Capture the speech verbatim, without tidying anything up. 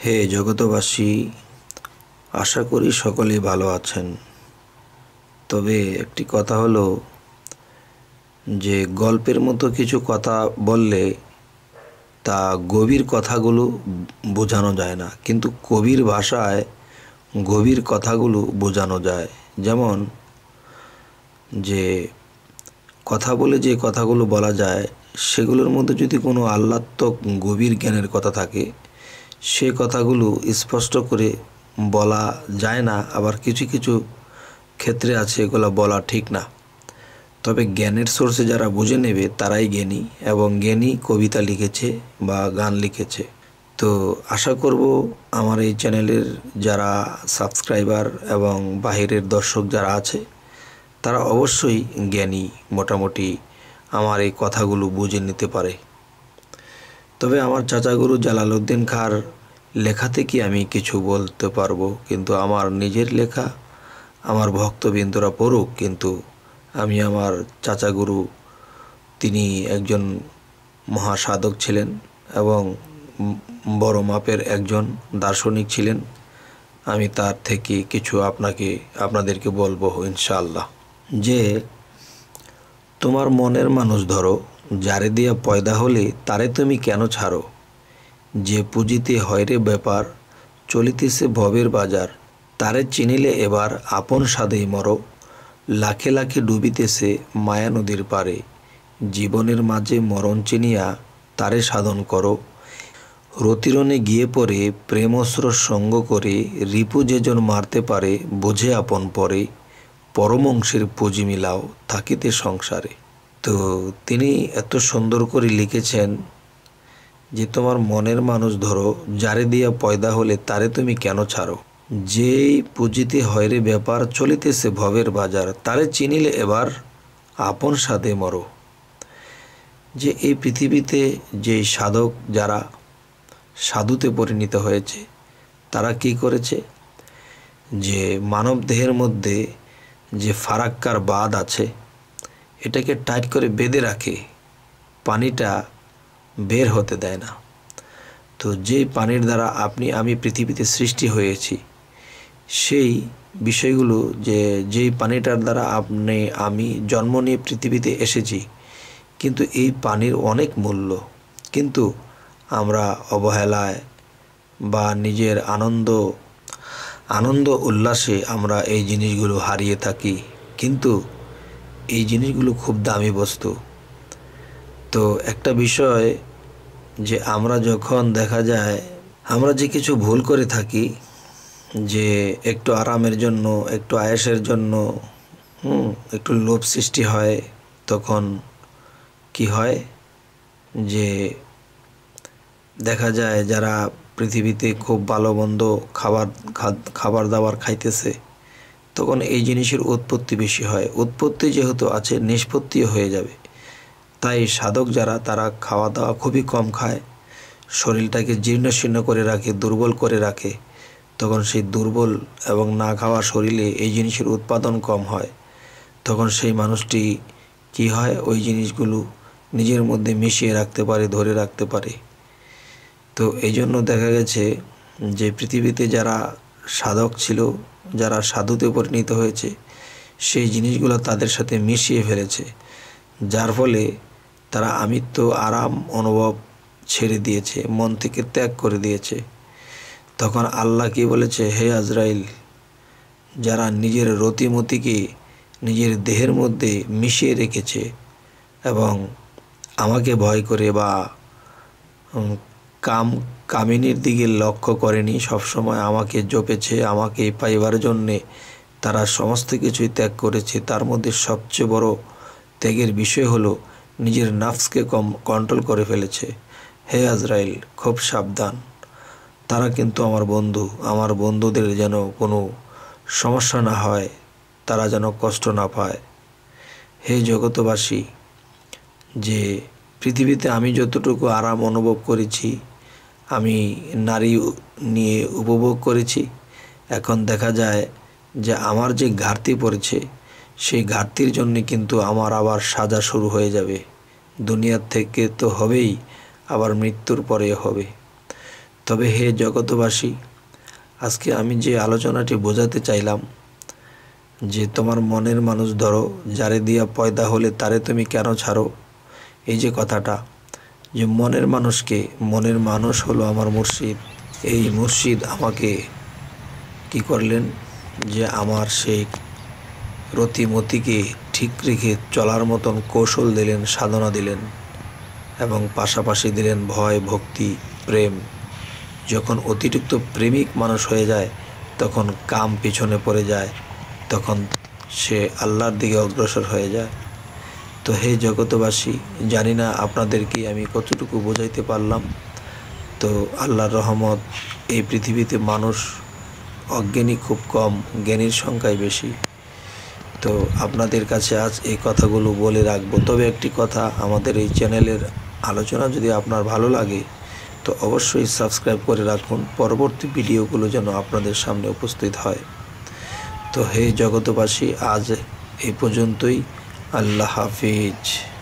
হে জগতবাসী, আশা করি সকলেই ভালো আছেন। তবে একটি কথা হলো যে গল্পের মতো কিছু কথা বললে তা গভীর কথাগুলো বোঝানো যায় না, কিন্তু কবির ভাষায় গভীর কথাগুলো বোঝানো যায়। যেমন যে কথা বলে যে কথাগুলো বলা যায় সেগুলোর মধ্যে যদি কোনো আহ্লাদক গভীর জ্ঞানের কথা থাকে সে কথাগুলো স্পষ্ট করে বলা যায় না, আবার কিছু কিছু ক্ষেত্রে আছে এগুলো বলা ঠিক না। তবে জ্ঞানের সোর্সে যারা বুঝে নেবে তারাই জ্ঞানী, এবং জ্ঞানী কবিতা লিখেছে বা গান লিখেছে। তো আশা করব আমার এই চ্যানেলের যারা সাবস্ক্রাইবার এবং বাহিরের দর্শক যারা আছে তারা অবশ্যই জ্ঞানী, মোটামুটি আমার এই কথাগুলো বুঝে নিতে পারে। তবে আমার চাচাগুরু জালালউদ্দিন খাঁর লেখা থেকে আমি কিছু বলতে পারবো, কিন্তু আমার নিজের লেখা আমার ভক্তবৃন্দরা পড়ুক, কিন্তু আমি আমার চাচাগুরু তিনি একজন মহাসাধক ছিলেন এবং বড় মাপের একজন দার্শনিক ছিলেন। আমি তার থেকে কিছু আপনাকে আপনাদেরকে বলবো ইনশাআল্লাহ। যে তোমার মনের মানুষ ধরো, যারে দিয়া পয়দা হলে তারে তুমি কেন ছাড়ো। যে পুঁজিতে হয়রে ব্যাপার, চলিতেছে ভবের বাজার। তারে চিনিলে এবার আপন সাধেই মরো, লাখে লাখে ডুবিতেছে মায়া নদীর পারে। জীবনের মাঝে মরণ চিনিয়া তারে সাধন করো। রতিরণে গিয়ে পড়ে প্রেমস্রোত সঙ্গ করে, রিপু যেজন মারতে পারে বোঝে আপন পরে। পরমংশের পুঁজি মিলাও থাকিতে সংসারে। তো তিনি এত সুন্দর করে লিখেছেন যে তোমার মনের মানুষ ধরো, যারে দিয়া পয়দা হলে তারে তুমি কেন ছাড়ো। যেই পুঁজিতে হয়রে ব্যাপার, চলিতেছে ভবের বাজার। তারে চিনিলে এবার আপন সাধে মরো। যে এই পৃথিবীতে যে সাধক যারা সাধুতে পরিণত হয়েছে তারা কি করেছে, যে মানব দেহের মধ্যে যে ফারাক্কার বাঁধ আছে এটাকে টাইট করে বেঁধে রাখে, পানিটা বের হতে দেয় না। তো যেই পানির দ্বারা আপনি আমি পৃথিবীতে সৃষ্টি হয়েছি সেই বিষয়গুলো, যে যেই পানিটার দ্বারা আপনি আমি জন্ম নিয়ে পৃথিবীতে এসেছি, কিন্তু এই পানির অনেক মূল্য, কিন্তু আমরা অবহেলায় বা নিজের আনন্দ আনন্দ উল্লাসে আমরা এই জিনিসগুলো হারিয়ে থাকি, কিন্তু এই জিনিসগুলো খুব দামি বস্তু। তো একটা বিষয় যে আমরা যখন দেখা যায় আমরা যে কিছু ভুল করে থাকি, যে একটু আরামের জন্য, একটু আয়েসের জন্য হুম একটু লোভ সৃষ্টি হয়, তখন কি হয় যে দেখা যায় যারা পৃথিবীতে খুব ভালো মন্দ খাবার খাবার দাবার খাইতেছে, তখন এই জিনিসের উৎপত্তি বেশি হয়। উৎপত্তি যেহেতু আছে, নিষ্পত্তিও হয়ে যাবে। তাই সাধক যারা তারা খাওয়া দাওয়া খুবই কম খায়, শরীরটাকে জীর্ণ শীর্ণ করে রাখে, দুর্বল করে রাখে। তখন সেই দুর্বল এবং না খাওয়া শরীরে এই জিনিসের উৎপাদন কম হয়। তখন সেই মানুষটি কি হয়, ওই জিনিসগুলো নিজের মধ্যে মিশিয়ে রাখতে পারে, ধরে রাখতে পারে। তো এই জন্য দেখা গেছে যে পৃথিবীতে যারা সাধক ছিল, যারা সাধুতে পরিণত হয়েছে, সেই জিনিসগুলো তাদের সাথে মিশিয়ে ফেলেছে, যার ফলে তারা আমিত্ব আরাম অনুভব ছেড়ে দিয়েছে, মন থেকে ত্যাগ করে দিয়েছে। তখন আল্লাহ কি বলেছে, হে আজরাইল, যারা নিজের রতিমতিকে নিজের দেহের মধ্যে মিশিয়ে রেখেছে এবং আমাকে ভয় করে বা কাম কামিনীর দিকে লক্ষ্য করেনি, সবসময় আমাকে জপেছে, আমাকে পাইবার জন্যে তারা সমস্ত কিছুই ত্যাগ করেছে, তার মধ্যে সবচেয়ে বড় ত্যাগের বিষয় হলো নিজের নাফসকে কম কন্ট্রোল করে ফেলেছে। হে আজরাইল, খুব সাবধান, তারা কিন্তু আমার বন্ধু। আমার বন্ধুদের যেন কোনো সমস্যা না হয়, তারা যেন কষ্ট না পায়। হে জগতবাসী, যে পৃথিবীতে আমি যতটুকু আরাম অনুভব করেছি, আমি নারী নিয়ে উপভোগ করেছি, এখন দেখা যায় যে আমার যে ঘাটতি পড়েছে সেই ঘাটতির জন্য কিন্তু আমার আবার সাজা শুরু হয়ে যাবে। দুনিয়ার থেকে তো হবেই, আবার মৃত্যুর পরে হবে। তবে হে জগতবাসী, আজকে আমি যে আলোচনাটি বোঝাতে চাইলাম যে তোমার মনের মানুষ ধরো, যারে দিয়া পয়দা হলে তারে তুমি কেন ছাড়ো। এই যে কথাটা, যে মনের মানুষকে, মনের মানুষ হলো আমার মুর্শিদ। এই মুর্শিদ আমাকে কি করলেন, যে আমার সেই রতিমতিকে ঠিক রেখে চলার মতন কৌশল দিলেন, সাধনা দিলেন, এবং পাশাপাশি দিলেন ভয়, ভক্তি, প্রেম। যখন অতিরিক্ত প্রেমিক মানুষ হয়ে যায় তখন কাম পিছনে পড়ে যায়, তখন সে আল্লাহর দিকে অগ্রসর হয়ে যায়। তো হে জগতবাসী, জানি না আপনাদেরকে আমি কতটুকু বোঝাইতে পারলাম। তো আল্লাহর রহমত, এই পৃথিবীতে মানুষ অজ্ঞানী খুব কম, জ্ঞানীর সংখ্যাই বেশি। তো আপনাদের কাছে আজ এই কথাগুলো বলে রাখবো। তবে একটি কথা, আমাদের এই চ্যানেলের আলোচনা যদি আপনার ভালো লাগে তো অবশ্যই সাবস্ক্রাইব করে রাখুন, পরবর্তী ভিডিওগুলো যেন আপনাদের সামনে উপস্থিত হয়। তো হে জগতবাসী, আজ এই পর্যন্তই। আল্লাহ হাফিজ।